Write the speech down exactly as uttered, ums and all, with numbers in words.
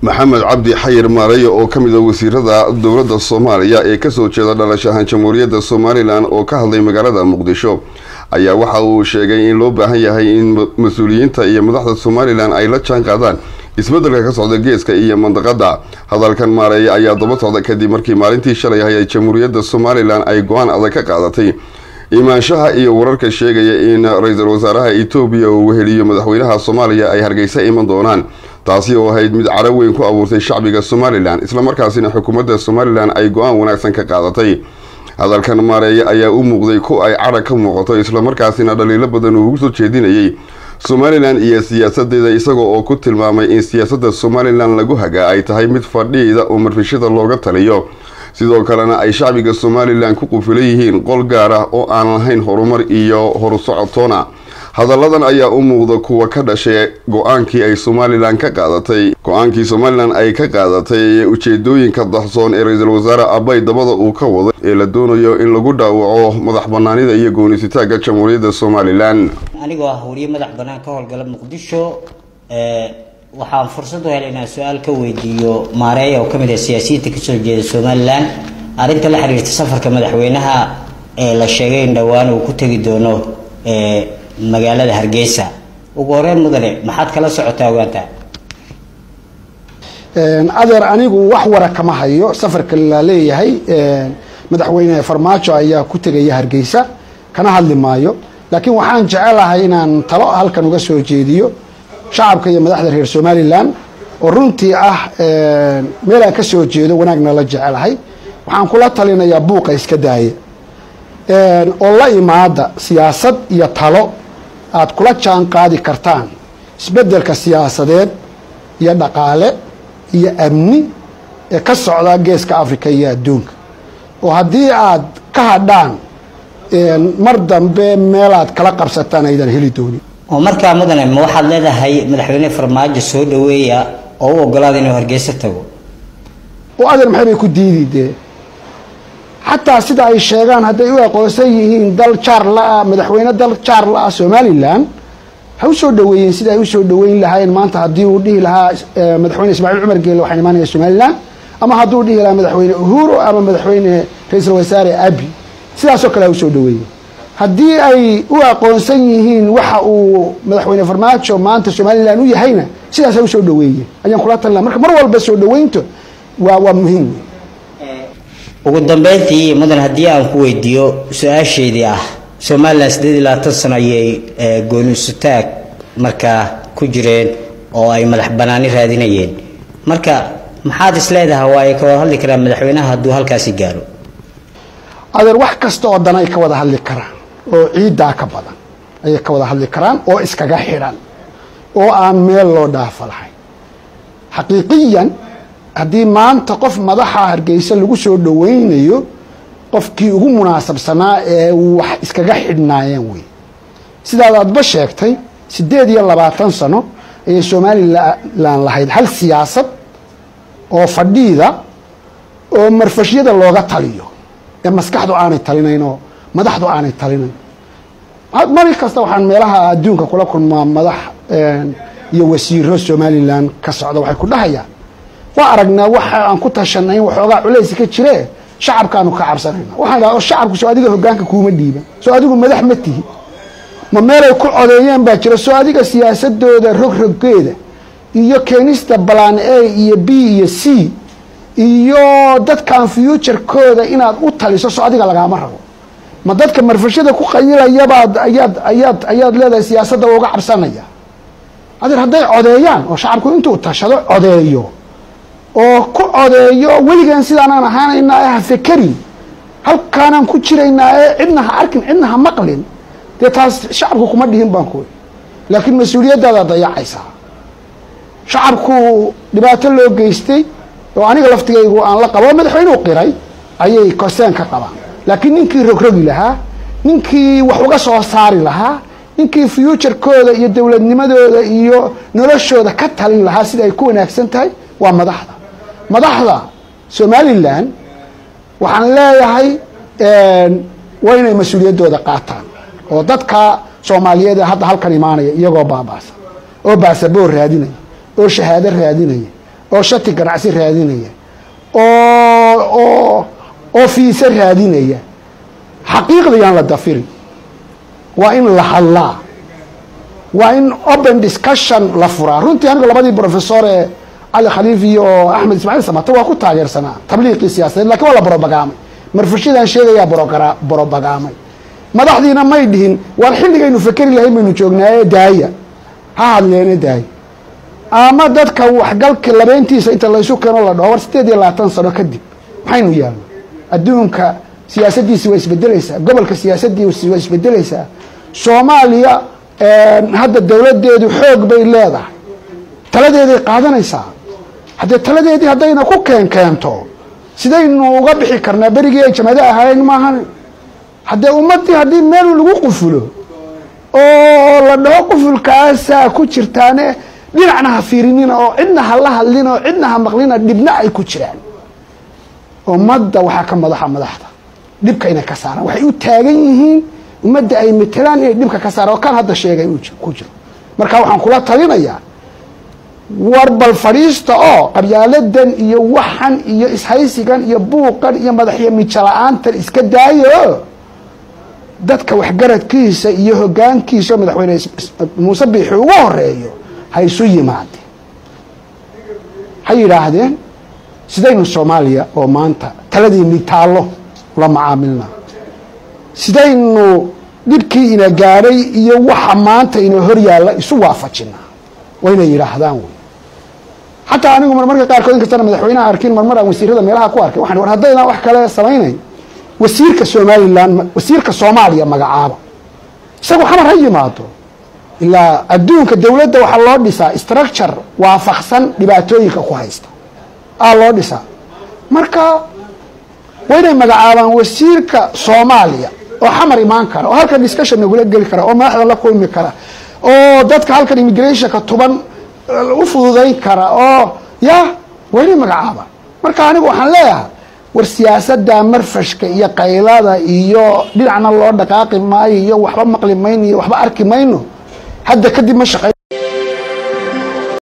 محمد عبدي حير ماريا oo kamid ah wasiirada dowladda Soomaaliya ee ka soo jeeda dhalashahan Jamhuuriyadda Somaliland oo ka hadlay magaalada Muqdisho ayaa waxa uu sheegay in loo baahan yahay in mas'uuliyiinta iyo madaxda Somaliland ay la jaan qaadaan isbeddelka ka socda geeska iyo mandaqada. Hadalkan Maareeya ayaa daba socda kadib markii maalintii shalay ay Jamhuuriyadda Somaliland ay go'aan adag ka qaadatay imaanshaha iyo wararka sheegaya in ra'iisul wasaaraha Itoobiya uu weheliyo madaxweynaha Soomaaliya ay Hargeysa iman doonaan, taasi oo ahayd mid carab weyn ku abuurtay shacbiga Somaliland isla markaasina xukuumadda Somaliland ay go'aan wanaagsan ka qaadatay. Hadalkan Maareeya ayaa u muuqday ku ay carab ka muuqato isla markaasina dhaliilo badan uu soo jeedinayay Somaliland iyo siyaasadeeda isagoo oo ku tilmaamay in siyaasadda Somaliland lagu hagaa ay tahay mid fadhiida oo marfishada looga taliyo, sidoo kalena ay shacbiga Somaliland ku qufilan yihiin qol gaar ah oo aan lahayn horumar iyo horusocodona. Hadalladan ayaa u muuqda kuwa ka dhashay go'aankii ay Somaliland ka qaadatay go'aankii Somaliland ay ka qaadatay ujeedooyinka dahsoon ee ra'iisul wasaare Abiy dabada uu ka wado ee la doonayo in lagu dhaawaco madax banaanida iyo goonisitaanka Jamhuuriyadda Somaliland. anigoo ah wariye madax banaan ka howlgala Muqdisho ee waxaan fursad u helay inaan su'aal ka weydiiyo Maareeya oo kamid ah siyaasiyiinta ka soo jeeda Somaliland arrinta la xiriirta safarka madaxweynaha ee la sheegay in dhawaan uu ku tagi doono ee magaalada Hargeysa. ugu horreyn mudane maxaad kala socotaa waanta? een adeer anigu wax wara kama hayo safarka la leeyahay ee madaxweynaha Farmaajo ayaa ku tagaya Hargeysa kana hadli maayo, laakiin waxaan jecelahay inaan talo halkan uga soo jeediyo shacabka iyo madaxda reer Somaliland oo runtii ah ee meel aan ka soo jeedo wanaagna la jecelahay. waxaan kula talinayaa buuqa iska daaya ee oo la imaada siyaasad iyo talo aad kula jaan qaadi kartaan isbeddelka siyaasadeed iyo dhaqaale iyo amni ee ka socda geeska Afrika iyo adduunka, oo haddii aad ka hadhaan mar dambe meel aad kala qabsataan aydan heli doonin. oo markaa mudane ma waxaad leedahay madaxweyne Farmaajo soo dhaweeya oo u ogolaada inuu Hargeysa tago? oo adeer maxay bay ku diididee حتى سيدا أي شيغان هذا يوقع قوسيين دل شارلا مدحوينه دل شارلا Somaliland هو soo dhaweeyeen sida ay u soo dhaweyn lahaayeen maanta hadii uu dhihi lahaa madaxweyne Ismaaciil Cumar Geele waxaan imaanaya Somaliland ama haduu dhihi lahaa madaxweyne Uhuru ama madaxweyne ra'iisul wasaare Abiy sidaas oo kale u soo dhaweeyeen. hadii ay u aqoonsan yihiin waxa uu madaxweyne Farmaajo maanta Somaliland u yahayna sidaas ay u soo dhaweeyeen ayaan kula talnaa. marka mar walba soo dhaweynto waa waa muhiim. ugu dambeyntii mudan hadii aan ku weydiiyo su'aasheedii ah Somaliland siddeed iyo labaatan sano ayay goonisitaag marka ku jireen oo ay madax banaani raadinayeen, marka maxaad isleedahay waa ay ka wada hadli karaan madaxweynaha hadduu halkaasi gaaro? adeer wax kasta oo dan ay ka wada hadli karaan oo ciidaa ka badan ay ka wada hadli karaan oo iskaga xiran oo aan meel loo dhaafo lahayn. xaqiiqiyan haddii maanta qof madaxa Hargeysa lagu soo dhaweynayo qofkii ugu munaasabsanaa ee wax iskaga xidhnaayeen way sidaad aadba sheegtay siddeed iyo labaatan sano ee Somaliland lahayd hal siyaasad oo fadhiida oo marfashiyada looga taliyo ee maskaxdu aanay talinayno madaxdu aanay talinayn. mar kasta waxaan meelaha adduunka kula kulmaa madax iyo wasiiro Somaliland ka socda waxay ku dhahayaan waa aragnaa waxa aan ku tashanay waxoogaa culays ka jire shacabkaanu ka cabsanayna. waxaan dhahaa shacabku soo adiga hoggaanka kuuma dhiiban, soo adigu madax ma tihi, ma meelay ku codeeyeen baa jira, soo adiga siyaasadooda rogroggeeda iyo keenista balaan A iyo B iyo C iyo dadkan future-kooda inaad u taliso soo adiga lagama rabo. ma dadka marfashada ku qayilayabaad ayaad ayaad ayaad leedahay siyaasadda uga cabsanaya? adeer hadday codeeyaan oo shacabku intuu tashado codeeyo oo ku codeeyo weligaan sidaan aan ahaanaynaa ah fikri halkaanaan ku jiraynaa ee cidna ha arkin cidna ha maqlin dee taas shacabku kuma dhihin baan ku. laakiin mas'uuliyaddaada dayacaysaa. shacabku dhibaato loo geystay oo aniga laftigaygu aan la qabo madaxweynuhu qiray ayay koseen ka qabaan, laakiin ninkii rogrogi lahaa ninkii wax uga soo saari lahaa ninkii future-kooda iyo dowladnimadooda iyo noloshooda ka talin lahaa sida ay ku wanaagsan tahay waa madaxda. madaxda Somaliland waxaan leeyahay waa inay mas'uuliyaddooda qaataan oo dadka Soomaaliyeed hadda halkan imaanaya iyagoo baabaasa oo baasaboor raadinaya oo shahaado raadinaya oo shati ganacsi raadinaya oo oo oo fiisa raadinaya xaqiiqda yaan la dafiri waa in la hadlaa waa in open discussion la furaa runtii anigu labadii professor ee cali khaliif iyo axmed ismaaciil samato waa ku taageersanaa tabliiqii siyaasadeed laakiin waa la borobagaamay marfushidan sheegayaa borobagaamay madaxdiina may dhihin war xilligaynu fakeri lahayn baynu joognaaye daaya ha hadleene daaya ama dadka waxgalka labeentiisa inta laysu keeno la dhaho war sideed iyo labaatan sano kadib maxaynu yaalno adduunka siyaasaddiisi waa isbedelaysaa gobolka siyaasaddiisi waa isbedelaysaa soomaaliya hadda dowladeedu xoog bay leedahay taladeeday qaadanaysaa haddee taladeedii haddayna ku keen keento sidaynu uga bixi karnaa berigii ay jamado ahaayeen maahan haddee ummaddii haddii meel lagu qufulo oo la dhaho qufulkaasaa ku jirtaane dhinacna ha fiirinina oo cidna ha la hadlina oo cidna ha maqlina dhibna ay ku jiraan ummadda waxaa ka madaxa madaxda dhibka inay ka saaraan waxay u taagan yihiin ummadda ay matelaan inay dhibka ka saaraan oo kan hadda sheegay ku jiro marka waxaan kula talinayaa war bal fadhiista oo qabyaaladan iyo waxan iyo ishaysigan iyo buuqan iyo madaxyo mijala-aantan iska daayo dadka waxgaradkiisa iyo hogaankiisa madaxweyne muuse biixi ugu horeeyo ha isu yimaadeen ha yidhaahdeen sidaynu soomaaliya oo maanta taladiini taallo la macaamilna sidaynu dhibkii ina gaadhay iyo waxa maanta ina hor yaalla isu waafajinaa waa inay yidhaahdaan wey xataa anigu marmarka qaarkood inkastana madaxweynaha arkin marmar aan wasiirada meelaha ku arkay waxaan war haddaydaan wax kale samaynayn wasiirka somalilan wasiirka soomaaliya magacaaba isagu xamar ha yimaado ilaa adduunka dowladda waxaa loo dhisaa structure waafaqsan dhibaatooyinka ku haysta aa loo dhisaa marka waa inay magacaabaan wasiirka soomaaliya oo xamar imaan kara oo halkan discussion nagula geli kara oo madaxda la kulmi kara oo dadka halkan immigrationka tuban u fududayn kara oo ya waa inay magacaabaan marka anigu waxaan leeyahay war siyaasadda marfashka iyo qaylada iyo dhinacna loo dhaqaaqi maayo iyo waxba maqli mayno iyo waxba arki mayno hadda kadib ma shaqey